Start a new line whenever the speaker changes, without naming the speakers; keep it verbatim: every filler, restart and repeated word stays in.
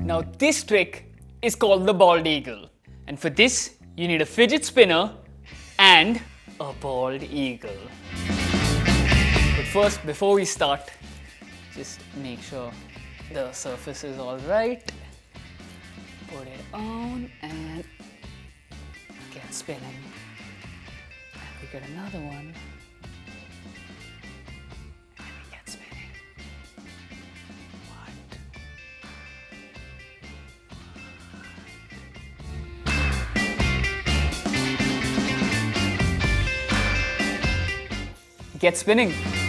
Now this trick is called the bald eagle. And for this, you need a fidget spinner and a bald eagle. But first, before we start, just make sure the surface is all right. Put it on and get spinning. And we get another one. And we get spinning. What? Get spinning.